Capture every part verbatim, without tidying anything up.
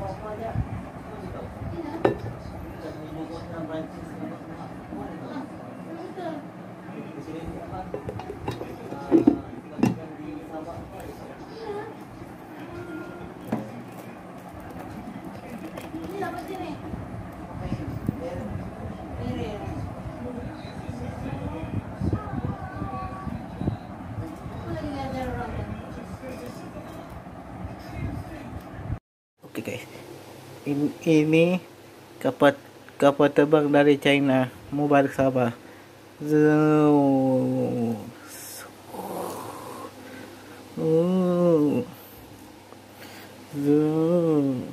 Oke guys, ini, ini kapal kapal terbang dari China, Mubarak Sabah. Zoom. Oh. Zoom.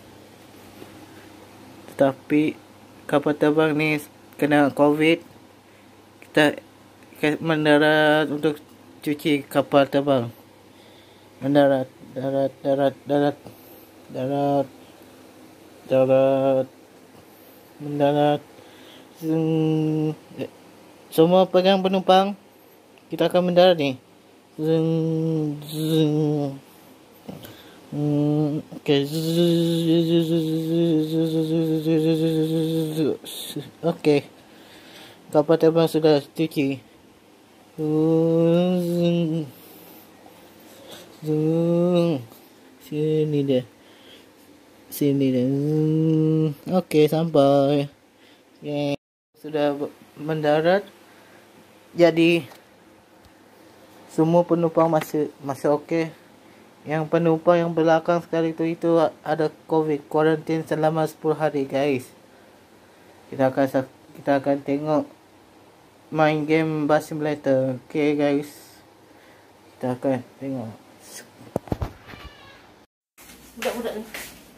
Tetapi kapal terbang ni kena COVID, kita mendarat untuk cuci kapal terbang. Mendarat, darat, darat, darat. Darat, darat, mendarat. Zung. Semua pegang penumpang, kita akan mendarat ni. Zung, zung. Hmm, okay. Okay. Kapal terbang sudah cuci. Zung, zung. Sini dia. Sini dan oke, sampai. Okay. Sudah mendarat. Jadi semua penumpang masih masih okey. Yang penumpang yang belakang sekali itu itu ada COVID, kuarantin selama sepuluh hari guys. Kita akan kita akan tengok main game Bus Simulator. Okay guys. Kita akan tengok. Budak-budak ni.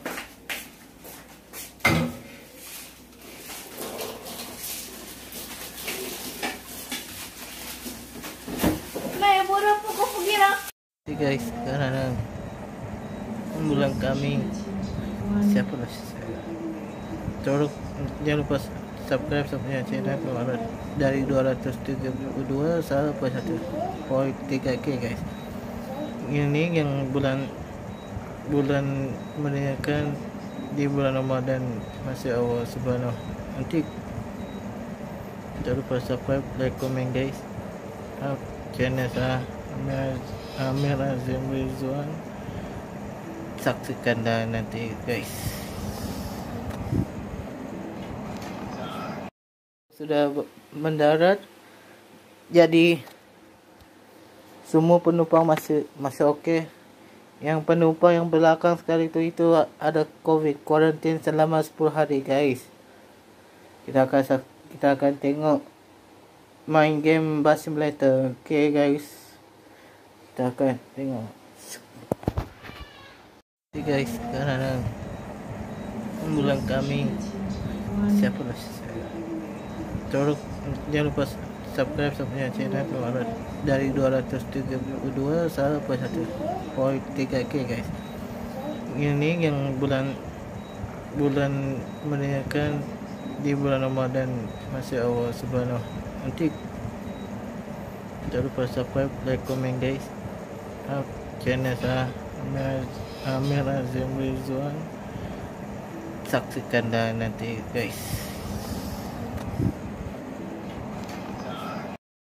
Oke guys, sekarang bulan kami siapa lah Tolong jangan lupa subscribe sampai channel kalau dari dua ratus tiga puluh dua sampai satu koma tiga K guys. Ini yang bulan bulan merayakan di bulan Ramadan, masih awal sebulan. Nanti jangan lupa subscribe, like, komen guys. Channel saya Amir, Amir Azim Rizwan. Saksikan dah nanti guys. Sudah mendarat. Jadi semua penumpang masih masih okey. Yang penumpang yang belakang sekali itu itu ada COVID, kuarantin selama sepuluh hari guys. Kita akan kita akan tengok main game Bus Simulator. Okay guys. Kita akan tengok. Okay guys, sekarang bulan kami siapa lah Tolong jangan lupa subscribe sampai channel kalau dari dua ratus tiga puluh dua sampai satu koma tiga K guys. Ini yang bulan bulan merayakan di bulan Ramadan, masih awal sebulan. Nanti jangan lupa subscribe, like, komen guys. Channel saya Amir, Amir Azim Rizwan. Saksikan dah nanti guys.